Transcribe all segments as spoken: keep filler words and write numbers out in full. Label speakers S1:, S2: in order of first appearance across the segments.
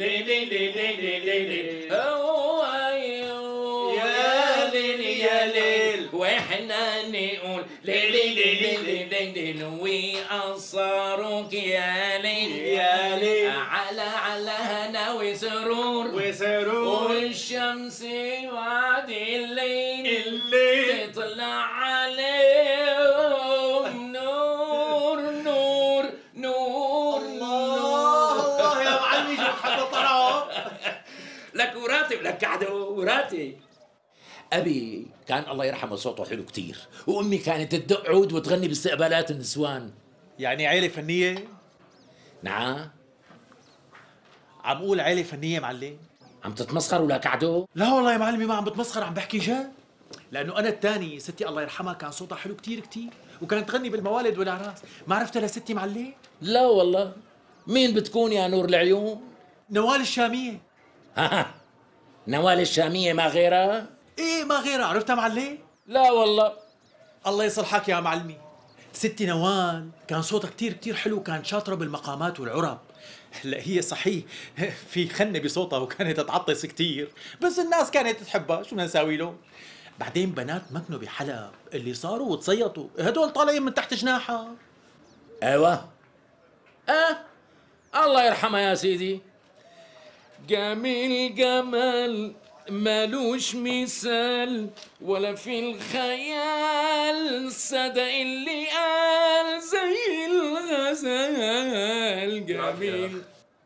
S1: ليلي ليلي ليلي ليلي يا ليل يا ليل واحنا نقول ليلي ليلي ليلي ويقصروك يا ليل
S2: يا ليل
S1: على على هنا وسرور
S2: وسرور
S1: والشمس بعد الليل
S2: الليل
S1: تطلع عليهم نور نور نور
S2: الله الله يا معلمي شو بتحب الطرب؟
S1: لك وراتي ولك عدو وراتي. أبي كان الله يرحمه صوته حلو كتير، وأمي كانت تدق عود وتغني باستقبالات النسوان.
S2: يعني عيلة فنية؟
S1: نعم.
S2: عم قول عيلة فنية معلم؟
S1: عم تتمسخر ولك عدو؟
S2: لا والله يا معلمي ما عم بتمسخر، عم بحكي جد. لأنه أنا الثاني ستي الله يرحمها كان صوتها حلو كتير كتير، وكانت تغني بالموالد والأعراس. ما عرفتها لستي معلم؟
S1: لا والله. مين بتكون يا نور العيون؟
S2: نوال الشامية.
S1: ها نوال الشامية ما غيرها؟
S2: إيه ما غيرها، عرفتها معلم؟
S1: لا والله.
S2: الله يصلحك يا معلمي. ستي نوال كان صوتها كتير كتير حلو، كانت شاطرة بالمقامات والعرب. هلا هي صحيح في خنة بصوتها وكانت تعطس كتير، بس الناس كانت تحبها، شو بدنا نساوي له؟ بعدين بنات مكنوا بحلب اللي صاروا وتصيطوا، هدول طالعين من تحت جناحها.
S1: ايوه. اه الله يرحمها يا سيدي. جميل جمال مالوش مثال ولا في الخيال صدق اللي قال زي الغزال. جميل.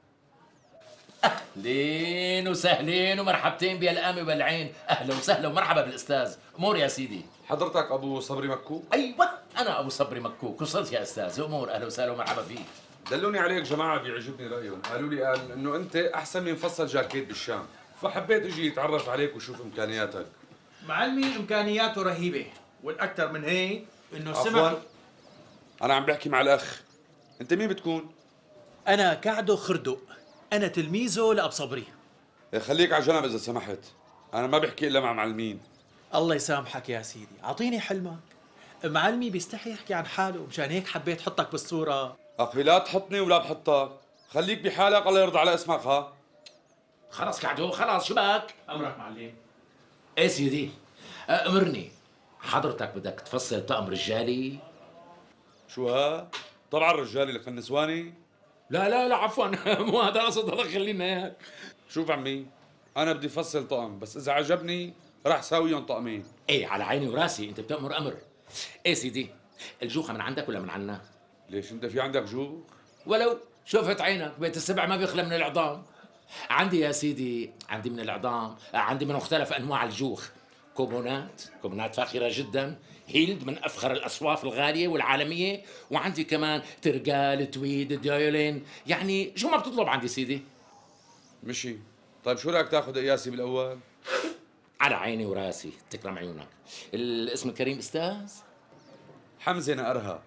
S1: اهلين وسهلين ومرحبتين بالقامة والعين. اهلا وسهلا ومرحبا بالاستاذ. امور يا سيدي.
S3: حضرتك ابو صبري مكوك؟
S1: ايوه انا ابو صبري مكوك. وصلت يا استاذ. امور. اهلا وسهلا ومرحبا فيك.
S3: دلوني عليك جماعه بيعجبني رايهم، قالوا لي قال انه انت احسن من فصل جاكيت بالشام، فحبيت اجي اتعرف عليك وشوف امكانياتك.
S2: معلمي امكانياته رهيبه، والاكثر من هيك انه
S3: عفوا
S2: سمع.
S3: انا عم بحكي مع الاخ. انت مين بتكون؟
S2: انا كعدو خردق، انا تلميذه لأب صبري.
S3: خليك على جنب اذا سمحت، انا ما بحكي الا مع معلمين.
S2: الله يسامحك يا سيدي، اعطيني حلمك. معلمي بيستحي يحكي عن حاله، مشان هيك حبيت حطك بالصوره.
S3: اخي لا تحطني ولا بحطك، خليك بحالك الله يرضى على اسمك. ها
S1: خلاص كعدو خلاص. شو بك؟
S2: امرك معلم.
S1: ايه سيدي امرني. حضرتك بدك تفصل طقم رجالي؟
S3: شو ها؟ طبعا رجالي لك النسواني؟
S1: لا لا لا عفوا مو هذا قصد. الله خلينا اياك.
S3: شوف عمي انا بدي افصل طقم، بس اذا عجبني راح ساويهم طقمين.
S1: ايه على عيني وراسي، انت بتأمر امر. ايه سيدي الجوخه من عندك ولا من عنا؟
S3: ليش انت في عندك جوخ؟
S1: ولو شوفت عينك بيت السبع ما بيخلى من العظام. عندي يا سيدي، عندي من العظام، عندي من مختلف انواع الجوخ. كوبونات، كوبونات فاخره جدا، هيلد من افخر الاصواف الغاليه والعالميه، وعندي كمان ترقال، تويد، ديولين، يعني شو ما بتطلب عندي سيدي.
S3: مشي. طيب شو رايك تاخذ قياسي بالاول؟
S1: على عيني وراسي، تكرم عيونك. الاسم الكريم استاذ؟
S3: حمزه نقرها.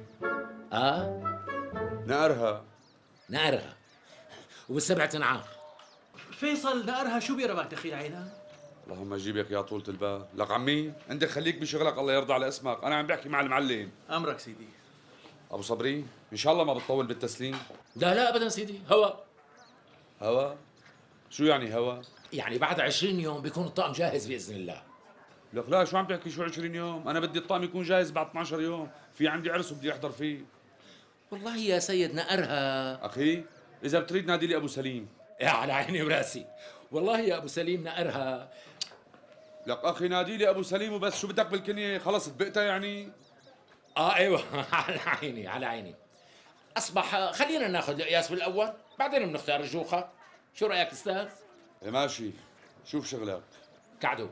S1: اه
S3: نقرها.
S1: نقرها. وبالسبع تنعار.
S2: فيصل نقرها شو بيربك دخيل عينك؟
S3: اللهم جيبك يا طولة البال. لك عمي انت خليك بشغلك الله يرضى على اسمك، انا عم بحكي مع المعلم.
S2: امرك سيدي.
S3: ابو صبري ان شاء الله ما بتطول بالتسليم.
S1: لا لا ابدا سيدي. هوا
S3: هوا؟ شو يعني هوا؟
S1: يعني بعد عشرين يوم بيكون الطقم جاهز باذن الله.
S3: لك لا شو عم تحكي شو عشرين يوم؟ انا بدي الطقم يكون جاهز بعد اثني عشر يوم، في عندي عرس وبدي احضر فيه.
S1: والله يا سيد نقرها.
S3: اخي اذا بتريد نادي لي ابو سليم.
S1: يا على عيني وراسي. والله يا ابو سليم نقرها.
S3: لك اخي نادي لي ابو سليم وبس. شو بدك بالكنيه؟ خلص تبقتها يعني؟
S1: اه ايوه على عيني على عيني. اصبح خلينا ناخذ القياس بالاول بعدين بنختار الجوخه. شو رايك استاذ؟
S3: إيه ماشي، شوف شغلك.
S1: كعدو.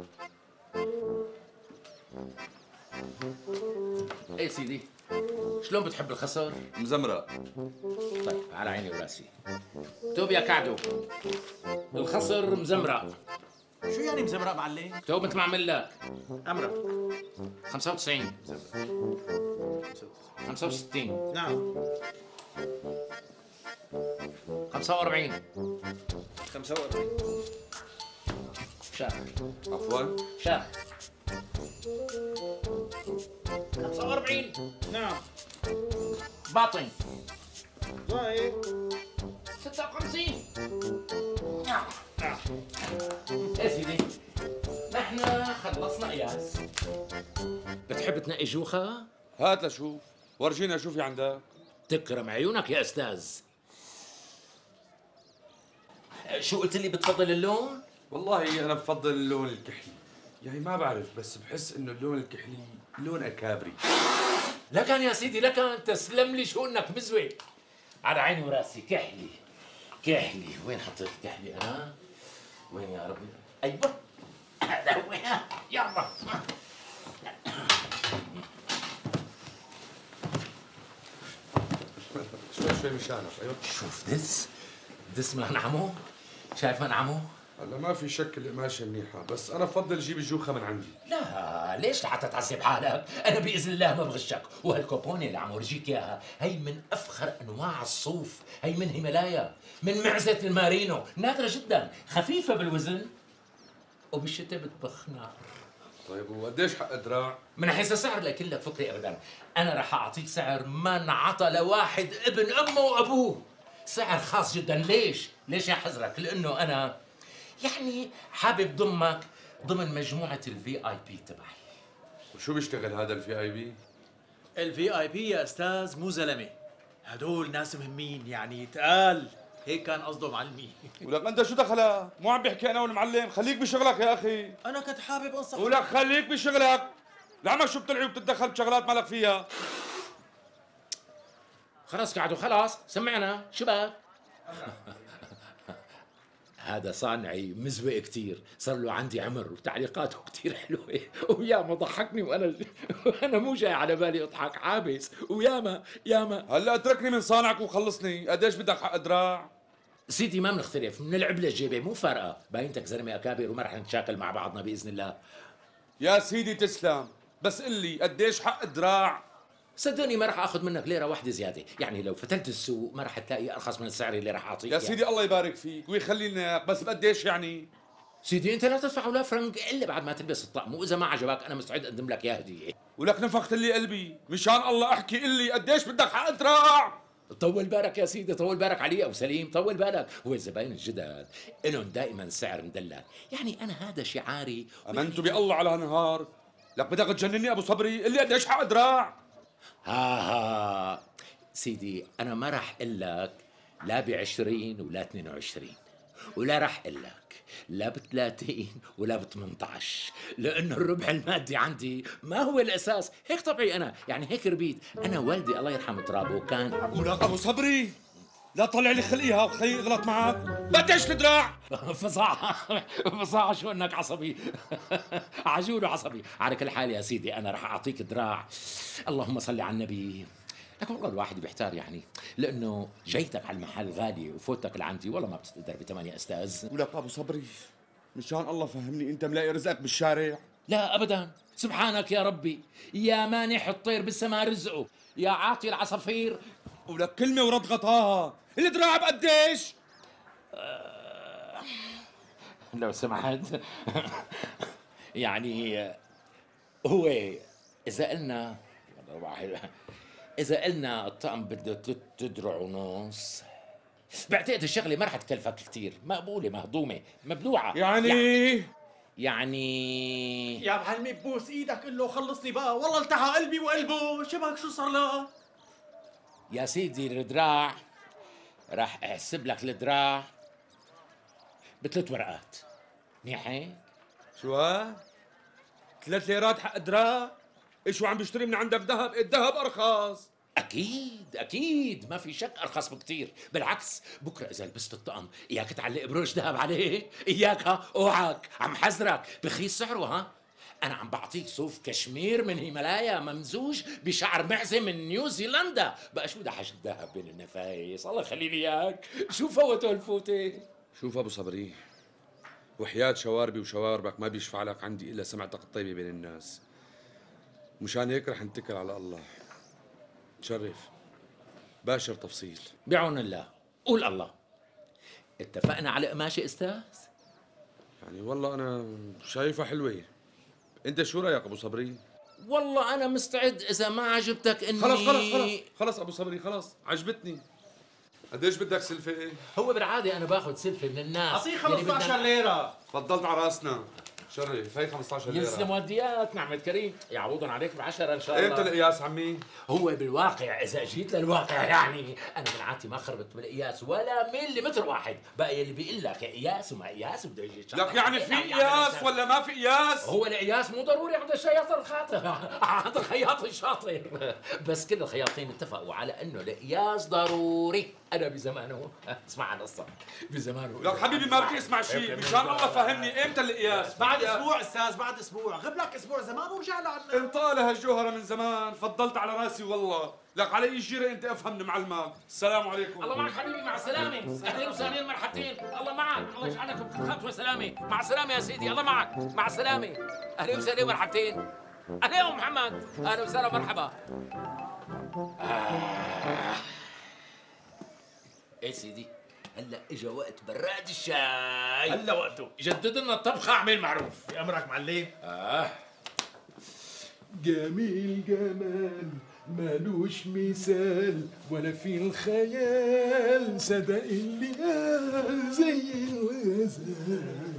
S1: ايه سيدي شلون بتحب الخصر؟
S3: مزمرق.
S1: طيب على عيني وراسي. اكتب يا كعدو الخصر مزمرق.
S2: شو يعني مزمرق معلم؟
S1: اكتب مثل ما عمل لك.
S2: امرك.
S1: خمسة وتسعين خمسة وستين
S2: نعم.
S1: خمسة وأربعين
S2: خمسة وأربعين.
S1: شاخ.
S3: عفوا
S1: شاخ. خمسة وأربعين.
S2: نعم.
S1: باطن.
S2: طيب.
S1: ستة وخمسين. يا سيدي نحن خلصنا قياس. بتحب تنقي جوخة؟
S3: هات لشوف، ورجينا شو في عندك.
S1: تكرم عيونك يا أستاذ. شو قلت لي بتفضل اللون؟
S3: والله انا بفضل اللون الكحلي، يعني ما بعرف بس بحس انه اللون الكحلي لون اكابري.
S1: لكن يا سيدي لكن تسلم لي شو انك مزوي. على عيني وراسي. كحلي كحلي. وين حطيت الكحلي انا؟ وين يا ربي؟ ايوه هذا هو. يلا
S3: شوي شوي مشانك. ايوه
S1: شوف دس دس منعمه. شايف منعمه؟
S3: هلا ما في شك القماشه منيحه، بس انا بفضل جيب الجوخه من عندي.
S1: لا ليش لحتى تعذب حالك؟ انا باذن الله ما بغشك، وهالكوبوني اللي عم ورجيك اياها هي من افخر انواع الصوف، هي من هيمالايا، من معزه المارينو، نادره جدا، خفيفه بالوزن وبالشتاء بتبخ نار.
S3: طيب وقديش حق دراع؟
S1: من حيث السعر لا يكلك فكري ابدا، انا رح اعطيك سعر ما انعطى لواحد ابن امه وابوه، سعر خاص جدا. ليش؟ ليش يا حزرك؟ لانه انا يعني حابب ضمك ضمن مجموعه الفي اي بي تبعي.
S3: وشو بيشتغل هذا الفي اي بي؟
S2: الفي اي بي يا استاذ مو زلمه، هدول ناس مهمين يعني تقال، هيك كان قصده معلمي.
S3: ولك انت شو دخلك؟ مو عم بحكي انا والمعلم، خليك بشغلك يا اخي.
S2: انا كنت حابب انصح.
S3: ولك خليك بشغلك، لعمك شو بتلعب وبتتدخل بشغلات مالك فيها.
S1: خلاص قعدوا خلاص، سمعنا شباب. هذا صانعي مزوق كثير، صار له عندي عمر وتعليقاته كثير حلوه، وياما ضحكني وانا وانا مو جاي على بالي اضحك، عابس وياما ياما.
S3: هلا اتركني من صانعك وخلصني، قديش بدك حق دراع؟
S1: سيدي ما بنختلف، بنلعب للجيبه مو فارقه، باينتك زلمه اكابر وما رح نتشاكل مع بعضنا باذن الله.
S3: يا سيدي تسلم، بس قل لي قديش حق دراع؟
S1: صدقني ما رح اخذ منك ليره واحده زياده، يعني لو فتلت السوق ما رح تلاقي ارخص من السعر اللي رح اعطيك.
S3: يا سيدي الله يبارك فيك ويخلينا، بس بقديش يعني؟
S1: سيدي انت لا تدفع ولا فرنك الا بعد ما تلبس الطقم، واذا ما عجبك انا مستعد اقدم لك اياه هديه.
S3: ولك نفخت لي قلبي، مشان الله احكي قل لي قديش بدك حق دراع؟
S1: طول بالك يا سيدي، طول بالك علي ابو سليم، طول بالك، هو الزباين الجدد لهم دائما سعر مدلل، يعني انا هذا شعاري.
S3: امنت بالله على نهار، لك بدك تجنني ابو صبري، قل لي قديش حق دراع؟
S1: ها ها سيدي انا ما راح اقول لك لا ب عشرين ولا اثنين وعشرين، ولا راح اقول لك لا ب ثلاثين ولا ب ثمانية عشر، لانه الربح المادي عندي ما هو الاساس، هيك طبعي انا، يعني هيك ربيت، انا والدي الله يرحم ترابه كان.
S3: ولك ابو صبري لا تطلع لي خلقيها وخليه يغلط معك، قديش الدراع؟
S1: فصاحة فصاحة شو انك عصبي. عجول وعصبي. على كل حال يا سيدي انا رح اعطيك دراع، اللهم صل على النبي. لكن والله الواحد بيحتار يعني، لانه جيتك على المحل غالي وفوتك لعندي والله ما بتقدر بثمن يا استاذ.
S3: ولك ابو صبري مشان الله فهمني، انت ملاقي رزقك بالشارع؟
S1: لا ابدا، سبحانك يا ربي، يا مانح الطير بالسماء رزقه، يا عاطي العصافير.
S3: ولك كلمة ورد غطاها، الدراع بقديش؟
S1: أه لو سمحت. يعني هو إذا قلنا إذا قلنا الطقم بده ثلاث دروع ونص، بعتقد الشغلة ما رح تكلفك كثير، مقبولة مهضومة مبلوعة.
S3: يعني
S1: يعني, يعني
S2: يا معلمي ببوس ايدك قل له خلصني بقى، والله التحى قلبي وقلبه، شبك شو صار له؟
S1: يا سيدي الدراع راح احسب لك الدراع بثلاث ورقات، منيح هيك؟
S3: شو ها؟ ثلاث ليرات حق دراع؟ ايش عم بيشتري من عندك ذهب؟ الذهب ارخص.
S1: اكيد اكيد ما في شك ارخص بكثير، بالعكس بكره اذا لبست الطقم اياك تعلق بروش ذهب عليه، اياك ها، اوعك، عم حذرك بخيس سعره ها. انا عم بعطيك صوف كشمير من هيمالايا ممزوج بشعر معزه من نيوزيلندا، بقى شو بدها حاجه الذهب بين النفايس، الله يخلي لي اياك، شو فوتوا الفوته.
S3: شوف ابو صبري، وحياة شواربي وشواربك ما بيشفع لك عندي الا سمعتك الطيبه بين الناس، مشان هيك رح نتكل على الله. تشرف باشر تفصيل.
S1: بعون الله، قول الله. اتفقنا على قماشه استاذ؟
S3: يعني والله انا شايفها حلوه، انت شو رايك ابو صبري؟
S1: والله انا مستعد اذا ما عجبتك اني
S3: خلص خلص خلص خلص ابو صبري خلص، عجبتني. قديش بدك سلفه؟
S1: هو بالعاده انا باخذ سلفه من الناس.
S2: اعطيه
S1: يلي
S2: خمسطعش
S1: بدنا-
S2: ليره.
S3: فضلت على راسنا. شرف، هي خمسطعش ليره.
S1: يسلم وديات نعمة كريم، يعوضهم عليك بعشرة ان شاء الله.
S3: امتى القياس عمي؟
S1: هو بالواقع اذا جيت للواقع يعني انا من عادتي ما خربت بالقياس ولا ملي متر واحد، بقى اللي بيقول لك قياس وما قياس بده يجي يتشرح.
S3: لك يعني في قياس ولا ما في قياس؟
S1: هو القياس مو ضروري عند الشياط الخاطر، عند الخياط الشاطر، بس كل الخياطين اتفقوا على انه القياس ضروري. انا بزمانه اسمع عن القصه بزمانه.
S3: لك حبيبي ما بدي اسمع شيء، مشان الله فهمني امتى القياس؟
S2: بعد اسبوع استاذ، بعد اسبوع. غب لك اسبوع زمان ورجع لعنا.
S3: انطالها هالجوهره من زمان، فضلت على راسي والله. لك على اي جيره انت افهمني معلمك. السلام عليكم.
S1: الله معك حبيبي، مع السلامة. أهلين وسهلين مرحبتين، الله معك، الله يجعلك بخطوة سلامة، مع السلامة يا سيدي، الله معك، مع السلامة. أهلين وسهلين مرحبتين. أهلين يا أم محمد، أهلا وسهلا مرحبا. آه. إيه سيدي، هلا إجا وقت براد الشاي.
S2: هلا وقته.
S1: جدد لنا الطبخة، أعمل معروف.
S2: في امرك معلم.
S1: آه.
S4: جميل جمال مالوش مثال ولا في الخيال، صدق اللي قال زي الغزال.